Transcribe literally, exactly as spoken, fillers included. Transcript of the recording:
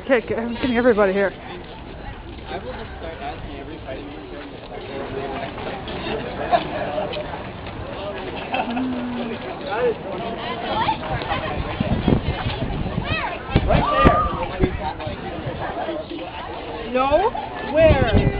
Okay, I'm getting everybody here. I will just start asking every fighting right there. No? Where?